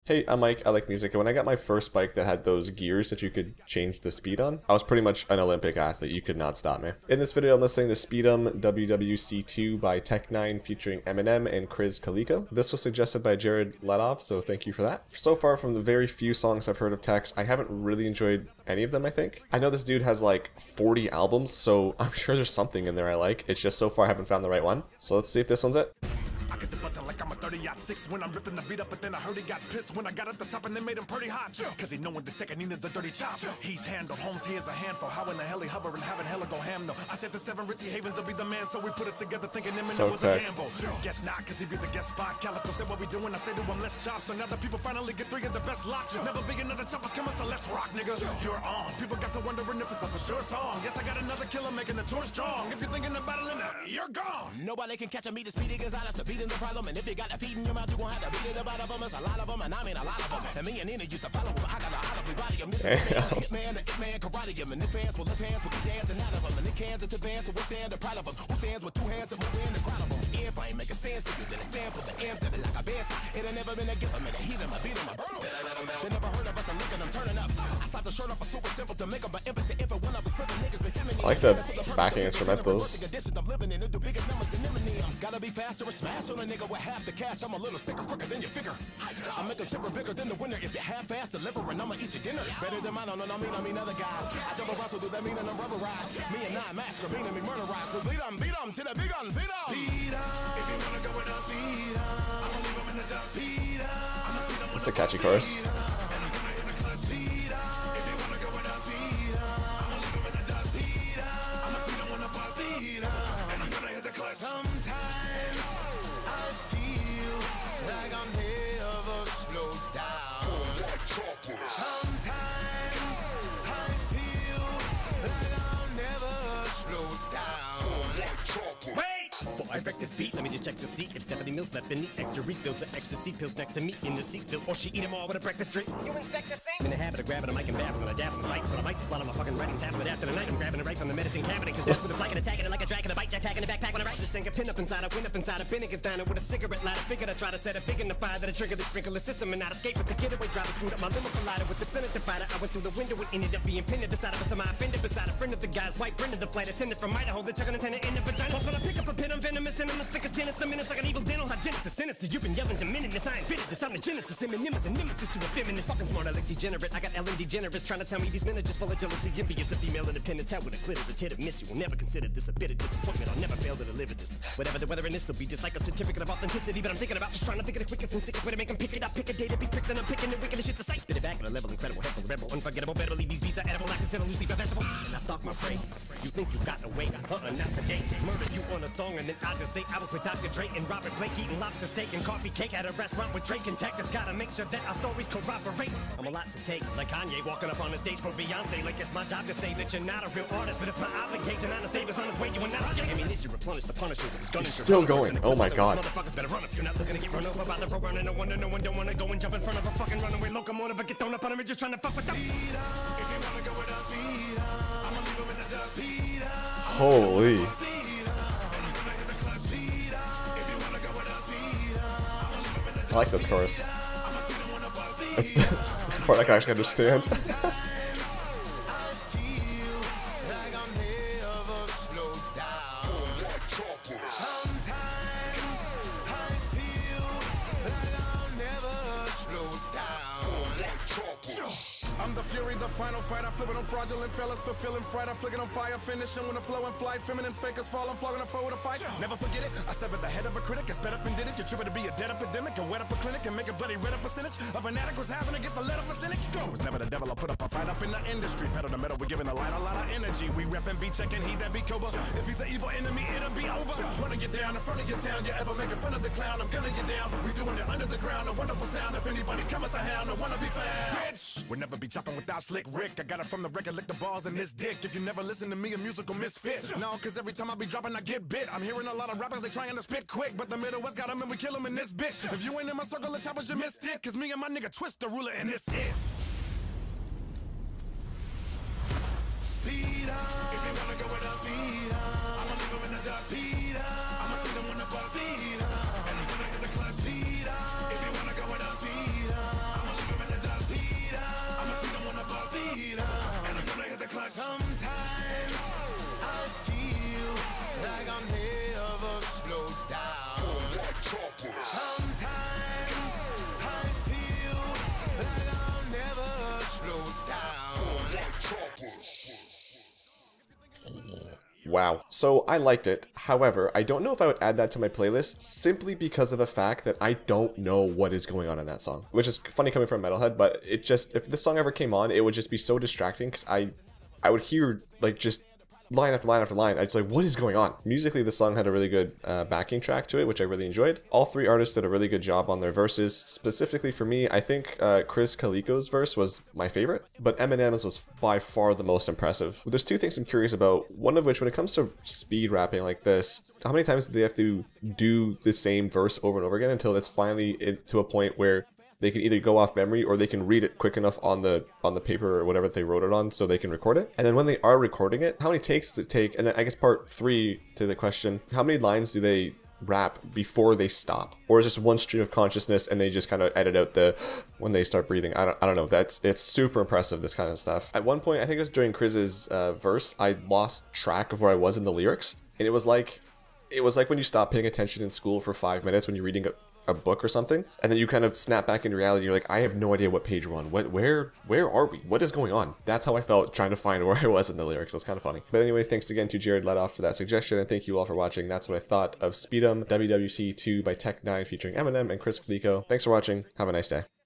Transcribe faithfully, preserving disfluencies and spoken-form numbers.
Hey, I'm Mike, I like music, and when I got my first bike that had those gears that you could change the speed on, I was pretty much an Olympic athlete. You could not stop me. In this video, I'm listening to Speedom W W C two by Tech N nine ne featuring Eminem and Krizz Kaliko. This was suggested by Jared Letov, so thank you for that. So far, from the very few songs I've heard of Tech's, I haven't really enjoyed any of them, I think. I know this dude has like forty albums, so I'm sure there's something in there I like. It's just so far I haven't found the right one. So let's see if this one's it. I get to bustin' like I'm a thirty ought six when I'm ripping the beat up, but then I heard he got pissed when I got at the top and they made him pretty hot. Cause he knowin' the Tech N nine ne's a dirty chop. He's handled, Holmes here's a handful. How in the hell he hover and having hella go ham though. I said the seven Ritzy Havens will be the man, so we put it together thinking Eminem So was thick. a gamble. Guess not, cause he be the guest spot. Kaliko said what we doing, I said to him let's chop. So now the people finally get three of the best lots. Never big another choppers coming, so let's rock, nigga. You're on. People got to wondering if it's a for sure song. Yes, I got another killer making the tour strong. If you're thinking of battling it, you're gone. Nobody can catch a me, the speedy Gonzalez, the beat is a problem. And if you got a feed in your mouth, you gon' have to beat it about of them. It's a lot of them, and I mean a lot of them. And me and Nina used to follow them. I got a lot of body them. This is the man, the hit man, karate him. And if hands will lift hands, will be dancing out of them. And the cans are to advance, so we'll stand the pride of them. Who stands with two hands and move in the crowd of them? If I ain't making sense to you, then it's sample the amp, that be like a bass. It ain't never been a gift, I'm in a heat him, I beat him, I burn him. They never heard of us, I'm looking, I'm turning up. I slapped the shirt up, a super simple to make them, but impotent if it when I be flipping niggas, be feminine. I like the backing instrumentals. I'm living in it, do bigger numbers than Eminem. Gotta be faster and smash on a nigga with half the cash. I'm a little sicker, quicker than you figure. I make a shipper bigger than the winner. If you have fast delivering, I'ma eat your dinner. Better than mine, no, no, I mean, I mean other guys. I jump around, so do that mean and I'm rubberized. Me and nine masker, meaning me murderized. We bleed them, beat them to the big guns, beat them. Speed up. If you wanna go with us, speed up. I'ma leave them in the dust. Speed up. It's a catchy chorus. Sometimes I feel like I'll never slow down. Sometimes I feel like I'll never slow down. Wait! Before I wreck this beat, let me just check the seat. If Stephanie Mills left in the extra refills or ecstasy pills next to me in the seat still, or she eat them all with a breakfast drink. You expect the same? In the habit of grabbing a mic and babbling, I dab on the mics, but I might just swallow my fucking writing tab. But after the night, I'm grabbing it right from the medicine cabinet. Cause that's what it's like, and attacking it like a dragon, a bite jackpack in the backpack when I write this thing. A pin up inside, I win up inside, a Finnegan's diner with a cigarette lighter. Figured I try to set a big in the fire that I trigger the sprinkler system and not escape with the getaway driver. Screwed up my limo collider with the Senate divider. I went through the window and ended up being pinned at the side of a semi offended beside a friend of the guy's white friend of the flight attendant from Idaho. They took an antenna in the vagina. Plus when I pick up a pin, I'm venomous and I'm the slickest dentist. The minutes like an evil dental hygienist. The sinister, you've been yelling to minutes. I ain't fitted. This I'm the genesis. Eminem is a nemesis to a feminist. Fucking smart, I like degenerate. I got Ellen DeGeneres trying to tell me these men are just full of jealousy. Envious of female independence. Hell with a clitoris. Hit or miss. You will never consider this a bit of disappointment. I'll never fail to deliver this. Whatever the weather in this will be just like a certificate of authenticity. But I'm thinking about just trying to think of the quickest and sickest way to make them pick it up. Pick a day to be pricked and I'm picking the wicked shit to say. Spit it back at a level incredible. Helpful, rebel, unforgettable. Better believe these beats are edible. Like a Lucy vegetable. And I stalk my prey. You think you got away? Uh-uh, not today. Murder you on a song and then I just say I was with Doctor Dre and Robert Blake eating lobster steak and coffee cake at a restaurant with Drake and Tech. Just gotta make sure that our stories corroborate. I'm a lot to take, like Kanye walking up on the stage for Beyonce. Like it's my job to say that you're not a real artist, but it's my obligation. On the stage is on his way, you are not scared. Ammunition replenish the Punisher with his gun. He's still going. Oh my god. Motherfuckers better run if you're not looking to get run over by the road running. No wonder no one don't wanna go and jump in front of a fucking runaway locomotive or get thrown up on him and just trying to fuck with them. Holy. I like this chorus. It's the, it's the part I can actually understand. I'm the fury, the final fight. I flip it on fraudulent fellas, fulfilling fright. I flick it on fire, finishing when the flow and flight. Feminine fakers fall, I'm flogging a foe to fight. Never forget it, I severed the head of a critic. I sped up and did it. You're tripping to be a dead epidemic and wet up a clinic and make a bloody red up percentage of an addict was having to get the lead up a cynic. Go was never the devil. I put up a fight up in the industry. Pedal to metal, we're giving the light a lot of energy. We reppin' be checking, he that be Cobra. If he's an evil enemy, it'll be over. Running you down in front of your town. You ever making fun of the clown? I'm gunning you down. We doing it under the ground. A wonderful sound. If anybody come at the hound, I wanna be found. Bitch, we'll never be chopping without slick Rick. I got it from the record, lick the balls in this dick. If you never listen to me, a musical misfit. No, cause every time I be dropping, I get bit. I'm hearing a lot of rappers, they trying to spit quick. But the Middle West got them and we kill them in this bitch. If you ain't in my circle of choppers, you missed it. Cause me and my nigga Twist the ruler and it's it. Speed up. If you wanna go with us, speed up. I'ma leave them in the dust. Speed up. I'ma see them when the bus. Speed up. And I'm gonna hit the club. Speed up. If you wanna go with us, speed up. wow. So I liked it. However, I don't know if I would add that to my playlist simply because of the fact that I don't know what is going on in that song. Which is funny coming from Metalhead, but it just, if this song ever came on, it would just be so distracting because I, I would hear like just line after line after line. I was like, what is going on? Musically, the song had a really good uh, backing track to it, which I really enjoyed. All three artists did a really good job on their verses. Specifically for me, I think uh, Krizz Kaliko's verse was my favorite, but Eminem's was by far the most impressive. There's two things I'm curious about, one of which, when it comes to speed rapping like this, how many times do they have to do the same verse over and over again until it's finally to a point where they can either go off memory or they can read it quick enough on the on the paper or whatever they wrote it on so they can record it. And then when they are recording it, how many takes does it take? And then I guess part three to the question, how many lines do they rap before they stop? Or is it just one stream of consciousness and they just kind of edit out the when they start breathing? I don't, I don't know. That's It's super impressive, this kind of stuff. At one point, I think it was during Krizz's uh, verse, I lost track of where I was in the lyrics. And it was like, it was like when you stop paying attention in school for five minutes when you're reading a a book or something, and then you kind of snap back into reality. You're like, I have no idea what page we're on. What, where, where are we? What is going on? That's how I felt trying to find where I was in the lyrics. It was kind of funny. But anyway, thanks again to Jared Letov for that suggestion, and thank you all for watching. That's what I thought of Speedom W W C two by Tech N nine ne featuring Eminem and Krizz Kaliko. Thanks for watching. Have a nice day.